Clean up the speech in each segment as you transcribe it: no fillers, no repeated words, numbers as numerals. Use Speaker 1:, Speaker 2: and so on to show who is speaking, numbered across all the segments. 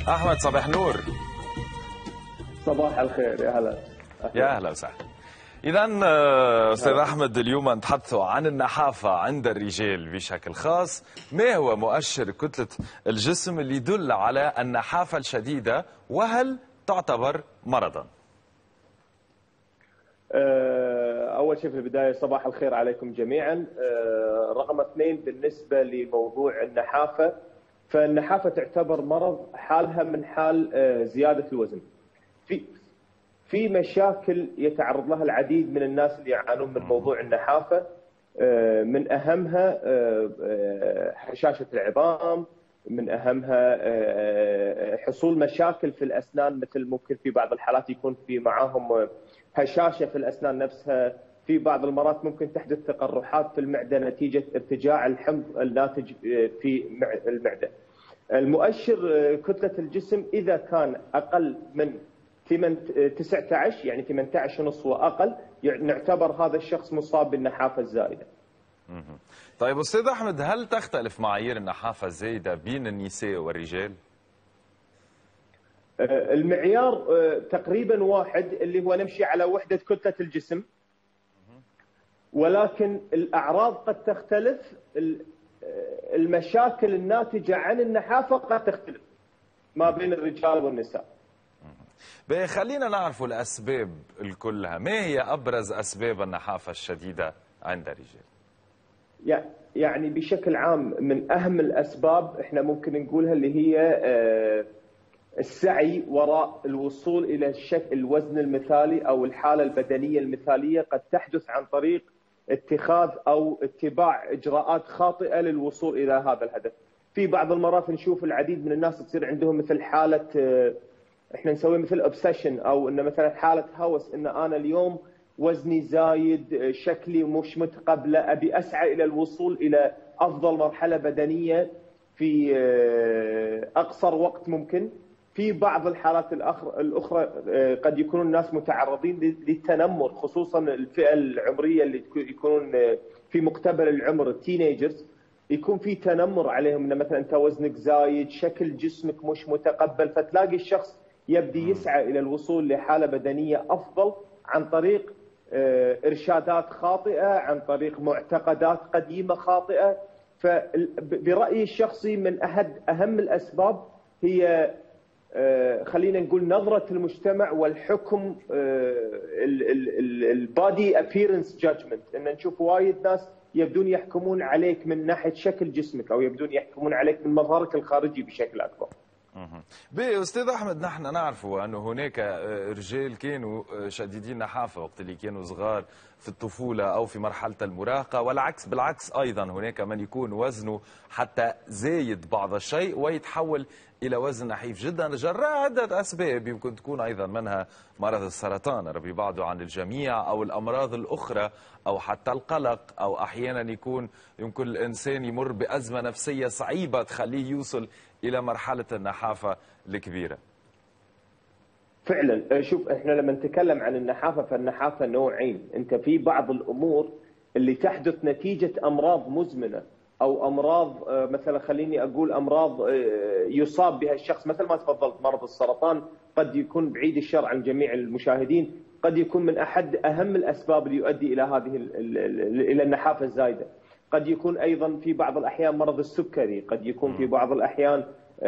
Speaker 1: أحمد صباح نور.
Speaker 2: صباح الخير، يا هلا.
Speaker 1: يا أهلا وسهلا. إذا أستاذ أحمد، اليوم نتحدثوا عن النحافة عند الرجال بشكل خاص. ما هو مؤشر كتلة الجسم اللي يدل على النحافة الشديدة، وهل تعتبر مرضا؟
Speaker 2: أول شيء في البداية صباح الخير عليكم جميعا. رقم 2 بالنسبة لموضوع النحافة، فالنحافة تعتبر مرض حالها من حال زيادة الوزن. في مشاكل يتعرض لها العديد من الناس اللي يعانون من موضوع النحافة، من أهمها هشاشة العظام، من أهمها حصول مشاكل في الأسنان، مثل ممكن في بعض الحالات يكون في معاهم هشاشة في الأسنان نفسها. في بعض المرات ممكن تحدث تقرحات في المعدة نتيجة ارتجاع الحمض الناتج في المعدة. المؤشر كتلة الجسم إذا كان أقل من 19 يعني 18.5 وأقل، نعتبر هذا الشخص مصاب بالنحافة الزائدة.
Speaker 1: طيب أستاذ أحمد، هل تختلف معايير النحافة الزائدة بين النساء والرجال؟
Speaker 2: المعيار تقريبا واحد، اللي هو نمشي على وحدة كتلة الجسم، ولكن الأعراض قد تختلف. المشاكل الناتجة عن النحافة قد تختلف ما بين الرجال والنساء.
Speaker 1: خلينا نعرف الأسباب كلها. ما هي أبرز أسباب النحافة الشديدة عند الرجال؟
Speaker 2: يعني بشكل عام من أهم الأسباب احنا ممكن نقولها اللي هي السعي وراء الوصول إلى الوزن المثالي أو الحالة البدنية المثالية، قد تحدث عن طريق اتخاذ أو اتباع إجراءات خاطئة للوصول إلى هذا الهدف. في بعض المرات نشوف العديد من الناس تصير عندهم مثل حالة احنا نسوي مثل اوبسيشن، او انه مثلا حاله هوس، ان انا اليوم وزني زايد، شكلي مش متقبله، ابي اسعى الى الوصول الى افضل مرحله بدنيه في اقصر وقت ممكن. في بعض الحالات الاخرى قد يكون الناس متعرضين للتنمر، خصوصا الفئه العمريه اللي يكونون في مقتبل العمر، التينيجرز، يكون في تنمر عليهم، ان مثلا انت وزنك زايد، شكل جسمك مش متقبل، فتلاقي الشخص يبدي يسعى الى الوصول لحاله بدنيه افضل عن طريق ارشادات خاطئه، عن طريق معتقدات قديمه خاطئه. فبرايي الشخصي من اهم الاسباب هي خلينا نقول نظره المجتمع والحكم، البادي ابييرنس جادجمنت، ان نشوف وايد ناس يبدون يحكمون عليك من ناحيه شكل جسمك، او يبدون يحكمون عليك من مظهرك الخارجي بشكل اكبر.
Speaker 1: أستاذ أحمد، نحن نعرف أنه هناك رجال كانوا شديدين نحافة وقت اللي كانوا صغار في الطفولة أو في مرحلة المراهقة، والعكس بالعكس أيضا هناك من يكون وزنه حتى زايد بعض الشيء ويتحول إلى وزن نحيف جدا جراء عدة أسباب، يمكن تكون أيضا منها مرض السرطان ربي بعده عن الجميع، أو الأمراض الأخرى، أو حتى القلق، أو أحيانا يمكن الإنسان يمر بأزمة نفسية صعيبة تخليه يوصل إلى مرحلة النحافة الكبيرة.
Speaker 2: فعلا، شوف احنا لما نتكلم عن النحافة، فالنحافة نوعين. انت في بعض الأمور اللي تحدث نتيجة أمراض مزمنة، أو أمراض مثلا خليني أقول أمراض يصاب بها الشخص، مثل ما تفضلت مرض السرطان قد يكون بعيد الشر عن جميع المشاهدين، قد يكون من أحد أهم الأسباب اللي يؤدي إلى إلى النحافة الزايدة. قد يكون أيضا في بعض الأحيان مرض السكري، قد يكون في بعض الأحيان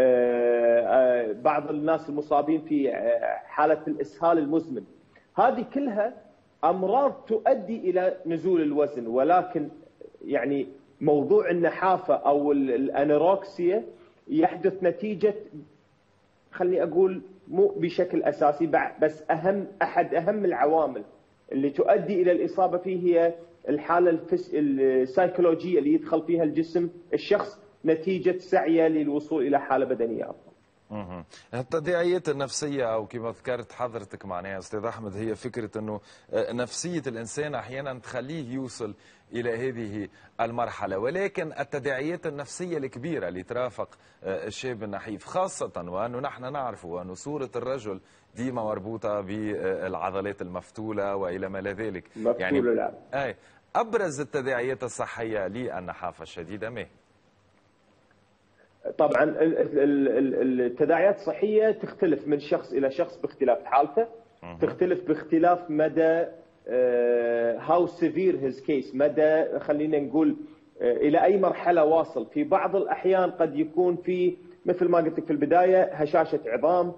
Speaker 2: بعض الناس المصابين في حالة الإسهال المزمن. هذه كلها أمراض تؤدي إلى نزول الوزن، ولكن يعني موضوع النحافة أو الأنوركسيا يحدث نتيجة، خلني أقول مو بشكل أساسي بس أحد أهم العوامل اللي تؤدي إلى الإصابة فيه هي الحالة السيكولوجية اللي يدخل فيها الجسم الشخص نتيجة سعيه للوصول إلى حالة بدنية أفضل.
Speaker 1: التداعيات النفسية، أو كما ذكرت حضرتك معناها أستاذ أحمد، هي فكرة أنه نفسية الإنسان أحيانا تخليه يوصل إلى هذه المرحلة، ولكن التداعيات النفسية الكبيرة اللي ترافق الشاب النحيف، خاصة وأنه نحن نعرف أن صورة الرجل ديما مربوطة بالعضلات المفتولة وإلى ما ذلك.
Speaker 2: يعني
Speaker 1: أبرز التداعيات الصحية للنحافة الشديدة ما هي؟
Speaker 2: طبعا التداعيات الصحيه تختلف من شخص الى شخص باختلاف حالته، تختلف باختلاف مدى هاو سيفير هيز كيس، مدى خلينا نقول الى اي مرحله واصل. في بعض الاحيان قد يكون في مثل ما قلت لك في البدايه هشاشه عظام،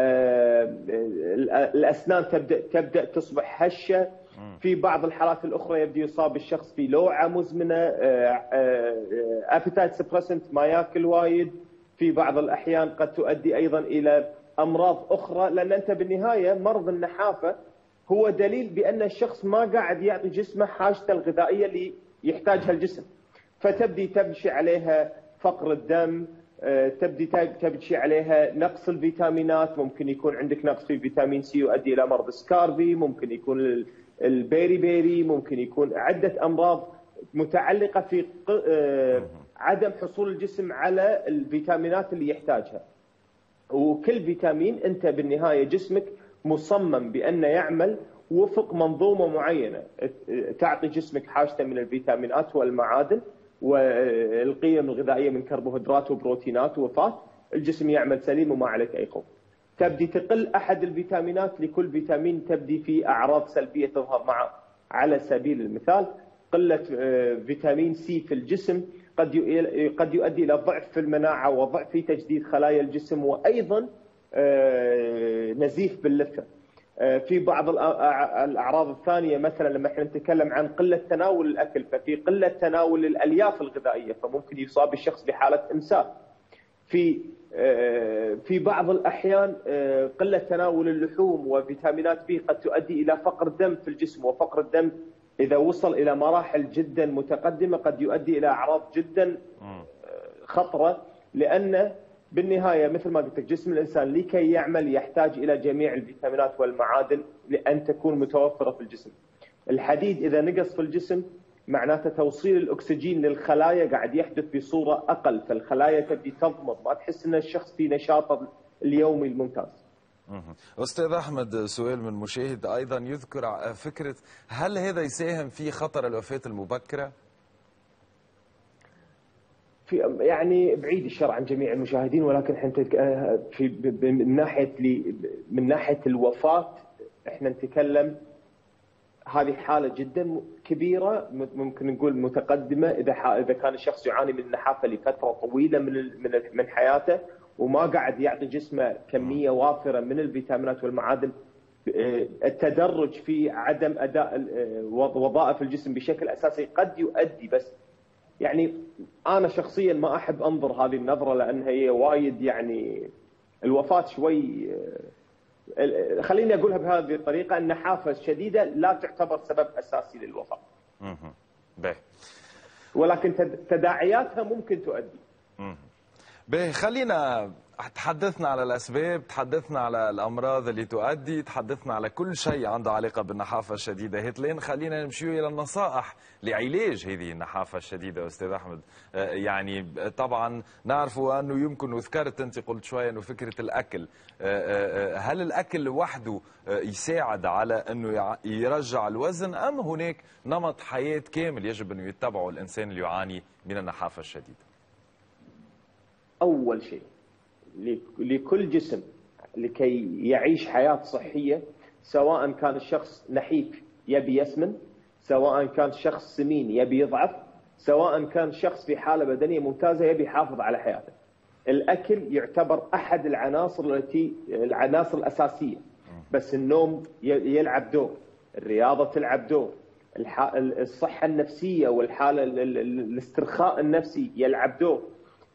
Speaker 2: الاسنان تبدا تصبح هشه. في بعض الحالات الاخرى يبدو يصاب الشخص في لوعه مزمنه، ابيتايت سبريسنت ما ياكل وايد. في بعض الاحيان قد تؤدي ايضا الى امراض اخرى، لان انت بالنهايه مرض النحافه هو دليل بان الشخص ما قاعد يعطي جسمه حاجته الغذائيه اللي يحتاجها الجسم، فتبدي تمشي عليها فقر الدم، تمشي عليها نقص الفيتامينات. ممكن يكون عندك نقص في فيتامين سي يؤدي الى مرض سكاربي، ممكن يكون البيري بيري، ممكن يكون عده امراض متعلقه في عدم حصول الجسم على الفيتامينات اللي يحتاجها. وكل فيتامين انت بالنهايه جسمك مصمم بانه يعمل وفق منظومه معينه تعطي جسمك حاجته من الفيتامينات والمعادن والقيم الغذائيه من كربوهيدرات وبروتينات وفات، الجسم يعمل سليم وما عليك اي خوف. تبدي تقل احد الفيتامينات، لكل فيتامين تبدي في اعراض سلبيه تظهر معه. على سبيل المثال قله فيتامين سي في الجسم قد يؤدي الى ضعف في المناعه وضعف في تجديد خلايا الجسم، وايضا نزيف باللثه. في بعض الاعراض الثانيه مثلا لما احنا نتكلم عن قله تناول الاكل، ففي قله تناول الالياف الغذائيه فممكن يصاب الشخص بحاله امساك. في بعض الاحيان قله تناول اللحوم وفيتامينات بي قد تؤدي الى فقر دم في الجسم، وفقر الدم اذا وصل الى مراحل جدا متقدمه قد يؤدي الى اعراض جدا خطره، لان بالنهايه مثل ما قلت لك جسم الانسان لكي يعمل يحتاج الى جميع الفيتامينات والمعادن لان تكون متوفره في الجسم. الحديد اذا نقص في الجسم معناته توصيل الاكسجين للخلايا قاعد يحدث بصوره اقل، فالخلايا تبدي تضمر، ما تحس ان الشخص في نشاطه اليومي الممتاز.
Speaker 1: أستاذ أحمد، سؤال من مشاهد أيضا يذكر فكرة هل هذا يساهم في خطر الوفاة المبكرة؟
Speaker 2: يعني بعيد الشر عن جميع المشاهدين، ولكن احنا من ناحية الوفاة احنا نتكلم هذه حالة جدا كبيرة، ممكن نقول متقدمة إذا كان الشخص يعاني من النحافة لفترة طويلة من حياته وما قاعد يعطي جسمه كمية وافرة من الفيتامينات والمعادن. التدرج في عدم أداء وظائف الجسم بشكل أساسي قد يؤدي، بس يعني أنا شخصيا ما أحب أنظر هذه النظرة لأن هي وايد يعني الوفاة شوي، خليني أقولها بهذه الطريقة، النحافة الشديدة لا تعتبر سبب أساسي للوفاة. ولكن تداعياتها ممكن تؤدي.
Speaker 1: خلينا تحدثنا على الأسباب، تحدثنا على الأمراض اللي تؤدي، تحدثنا على كل شيء عنده علاقة بالنحافة الشديدة. هتلين خلينا نمشي إلى النصائح لعلاج هذه النحافة الشديدة أستاذ أحمد. يعني طبعا نعرف أنه يمكن، وذكرت أنت قلت شوية أنه فكرة الأكل، هل الأكل وحده يساعد على أنه يرجع الوزن أم هناك نمط حياة كامل يجب أنه يتبعه الإنسان اللي يعاني من النحافة الشديدة؟
Speaker 2: أول شيء لكل جسم لكي يعيش حياة صحية، سواء كان الشخص نحيف يبي يسمن، سواء كان شخص سمين يبي يضعف، سواء كان شخص في حالة بدنية ممتازة يبي يحافظ على حياته. الأكل يعتبر أحد العناصر الأساسية، بس النوم يلعب دور، الرياضة تلعب دور، الصحة النفسية والحالة الاسترخاء النفسي يلعب دور.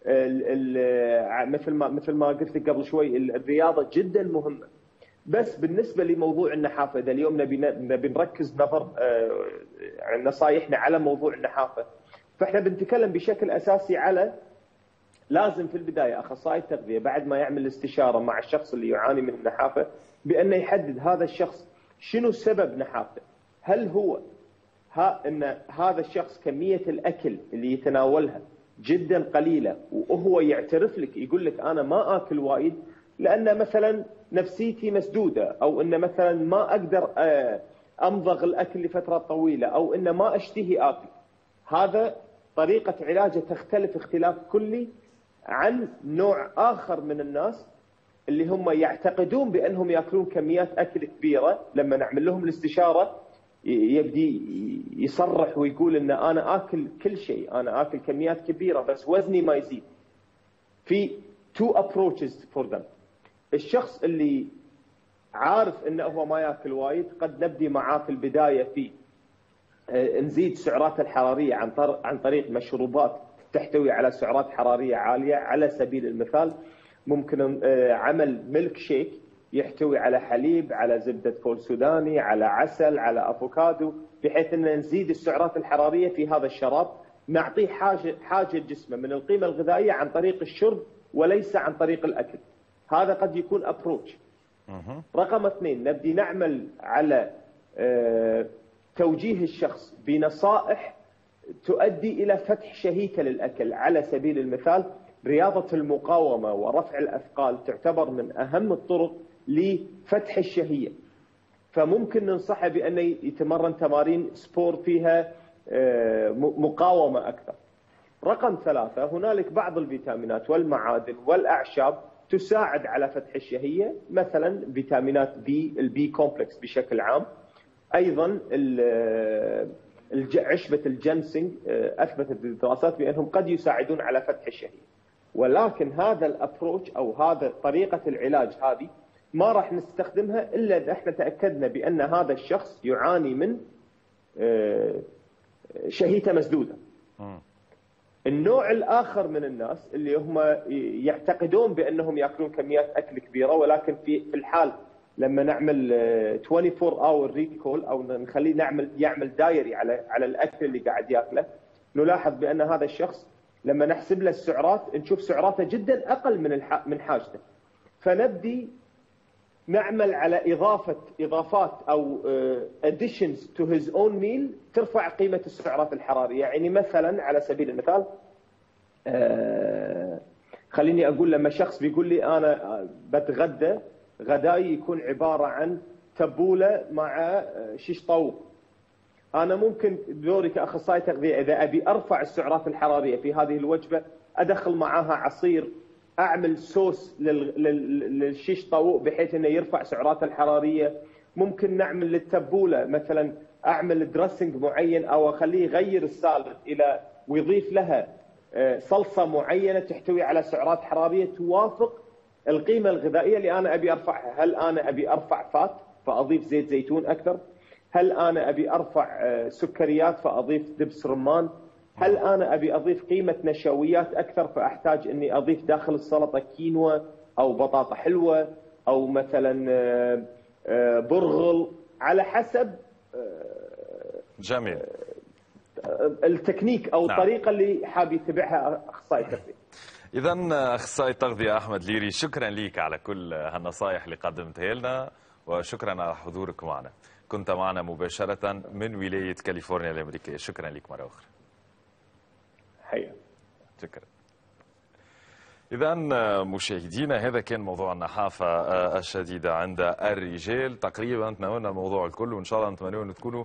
Speaker 2: مثل ما قلت لك قبل شوي الرياضة جدا مهمة. بس بالنسبة لموضوع النحافة، إذا اليوم نبي نركز نصايحنا على موضوع النحافة، فإحنا بنتكلم بشكل أساسي على لازم في البداية أخصائي التغذية بعد ما يعمل الاستشارة مع الشخص اللي يعاني من النحافة بأنه يحدد هذا الشخص شنو سبب نحافته. هل هو إن هذا الشخص كمية الأكل اللي يتناولها جدا قليلة، وهو يعترف لك يقول لك أنا ما آكل وايد لأن مثلا نفسيتي مسدودة، أو إن مثلا ما أقدر أمضغ الأكل لفترة طويلة، أو إن ما أشتهي آكل، هذا طريقة علاجه تختلف اختلاف كلي عن نوع آخر من الناس اللي هم يعتقدون بأنهم يأكلون كميات أكل كبيرة. لما نعمل لهم الاستشارة يبدي يصرح ويقول إن أنا آكل كل شيء، أنا آكل كميات كبيرة بس وزني ما يزيد. في two approaches for them. الشخص اللي عارف إنه هو ما يأكل وايد، قد نبدي معاه في البداية في نزيد سعراته الحرارية عن طريق مشروبات تحتوي على سعرات حرارية عالية. على سبيل المثال ممكن عمل ميلك شيك يحتوي على حليب، على زبدة فول سوداني، على عسل، على أفوكادو، بحيث أن نزيد السعرات الحرارية في هذا الشراب، نعطيه حاجة جسمه من القيمة الغذائية عن طريق الشرب وليس عن طريق الأكل. هذا قد يكون أبروتش. رقم 2، نبدي نعمل على توجيه الشخص بنصائح تؤدي إلى فتح شهيته للأكل. على سبيل المثال رياضة المقاومة ورفع الأثقال تعتبر من أهم الطرق لفتح الشهية، فممكن ننصحه بأنه يتمرن تمارين سبور فيها مقاومة أكثر. رقم 3، هنالك بعض الفيتامينات والمعادن والأعشاب تساعد على فتح الشهية، مثلا فيتامينات بي، البي كومبلكس بشكل عام. أيضا عشبة الجنسنج أثبتت الدراسات بأنهم قد يساعدون على فتح الشهية. ولكن هذا الابروتش أو هذا طريقة العلاج هذه ما راح نستخدمها إلا إذا احنا تأكدنا بأن هذا الشخص يعاني من شهيته مسدودة. النوع الآخر من الناس اللي هم يعتقدون بأنهم يأكلون كميات أكل كبيرة، ولكن في الحال لما نعمل 24 اور ريكول او نخليه يعمل دايري على الاكل اللي قاعد ياكله، نلاحظ بان هذا الشخص لما نحسب له السعرات نشوف سعراته جدا اقل من حاجته، فنبدي نعمل على اضافات او additions to his own meal ترفع قيمه السعرات الحراريه. يعني مثلا على سبيل المثال خليني اقول، لما شخص بيقول لي انا بتغدى غداي يكون عبارة عن تبولة مع شيش طاووق، أنا ممكن دوري كأخصائي تغذية إذا أبي أرفع السعرات الحرارية في هذه الوجبة أدخل معها عصير، أعمل صوص للشيش طاووق بحيث أنه يرفع سعرات الحرارية. ممكن نعمل للتبولة مثلا أعمل دريسنج معين أو أخليه يغير السالد إلى ويضيف لها صلصة معينة تحتوي على سعرات حرارية توافق القيمة الغذائية اللي أنا أبي أرفعها. هل أنا أبي أرفع فات فأضيف زيت زيتون أكثر؟ هل أنا أبي أرفع سكريات فأضيف دبس رمان؟ هل أنا أبي أضيف قيمة نشويات أكثر فأحتاج أني أضيف داخل السلطة كينوا أو بطاطا حلوة أو مثلا برغل، على حسب
Speaker 1: جميل
Speaker 2: التكنيك أو الطريقة اللي حاب يتبعها أخصائي التغذية.
Speaker 1: إذا أخصائي التغذية أحمد ليري، شكرا لك على كل هالنصائح اللي قدمتها لنا، وشكرا على حضورك معنا. كنت معنا مباشرة من ولاية كاليفورنيا الأمريكية. شكرا لك مرة أخرى.
Speaker 2: حيا.
Speaker 1: شكرا. إذا مشاهدينا، هذا كان موضوع النحافة الشديدة عند الرجال. تقريبا تناولنا الموضوع الكل، وإن شاء الله نتمنى أن تكونوا